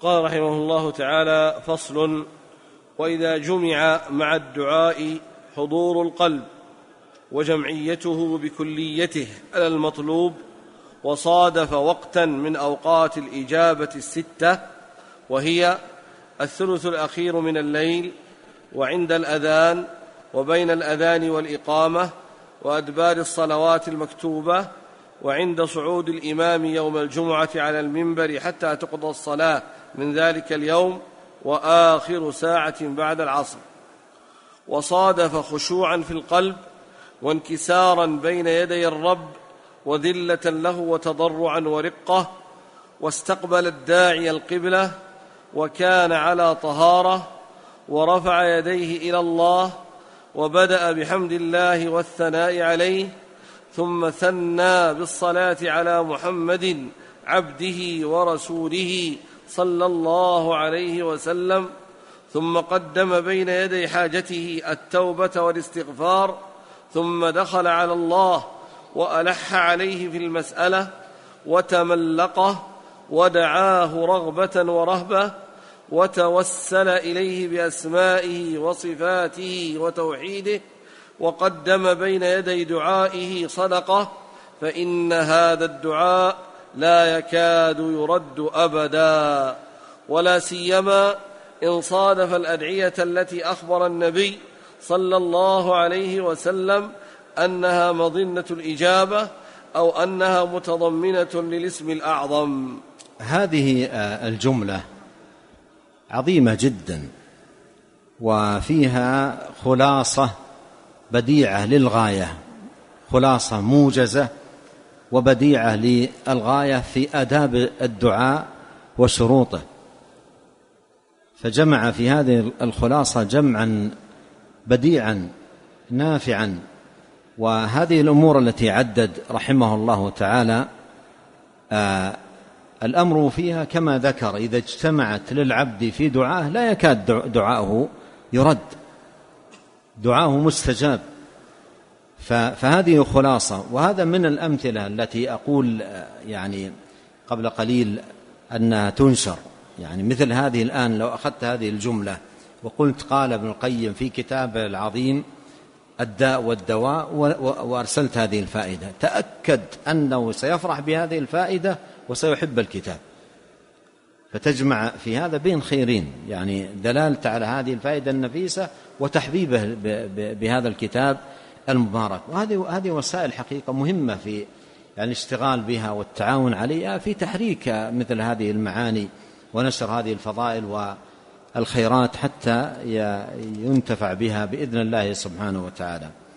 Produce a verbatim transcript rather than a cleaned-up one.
قال رحمه الله تعالى: فصل: وإذا جمع مع الدعاء حضور القلب وجمعيته بكليته على المطلوب، وصادف وقتا من أوقات الإجابة الستة، وهي الثلث الأخير من الليل، وعند الأذان، وبين الأذان والإقامة، وأدبار الصلوات المكتوبة، وعند صعود الإمام يوم الجمعة على المنبر حتى تقضى الصلاة من ذلك اليوم، وآخر ساعة بعد العصر، وصادف خشوعا في القلب وانكسارا بين يدي الرب وذلة له وتضرعا ورقة، واستقبل الداعي القبلة وكان على طهارة، ورفع يديه إلى الله وبدأ بحمد الله والثناء عليه، ثم ثنى بالصلاة على محمد عبده ورسوله صلى الله عليه وسلم، ثم قدم بين يدي حاجته التوبة والاستغفار، ثم دخل على الله وألح عليه في المسألة وتملقه ودعاه رغبة ورهبة، وتوسل إليه بأسمائه وصفاته وتوحيده، وقدم بين يدي دعائه صدقة، فإن هذا الدعاء لا يكاد يرد أبدا، ولا سيما إن صادف الأدعية التي أخبر النبي صلى الله عليه وسلم أنها مظنة الإجابة، أو أنها متضمنة للاسم الأعظم. هذه الجملة عظيمة جدا، وفيها خلاصة بديعة للغاية، خلاصة موجزة وبديعة للغاية في آداب الدعاء وشروطه، فجمع في هذه الخلاصة جمعا بديعا نافعا. وهذه الأمور التي عدد رحمه الله تعالى آه الأمر فيها كما ذكر: إذا اجتمعت للعبد في دعاه لا يكاد دعاؤه يرد، دعاؤه مستجاب. فهذه خلاصة، وهذا من الأمثلة التي أقول يعني قبل قليل أنها تنشر، يعني مثل هذه الآن لو أخذت هذه الجملة وقلت قال ابن القيم في كتابه العظيم الداء والدواء وأرسلت هذه الفائدة، تأكد أنه سيفرح بهذه الفائدة وسيحب الكتاب، فتجمع في هذا بين خيرين، يعني دلالة على هذه الفائدة النفيسة وتحبيبه بهذا الكتاب المبارك. وهذه هذه وسائل حقيقة مهمة في يعني الاشتغال بها والتعاون عليها في تحريك مثل هذه المعاني ونشر هذه الفضائل والخيرات حتى ينتفع بها بإذن الله سبحانه وتعالى.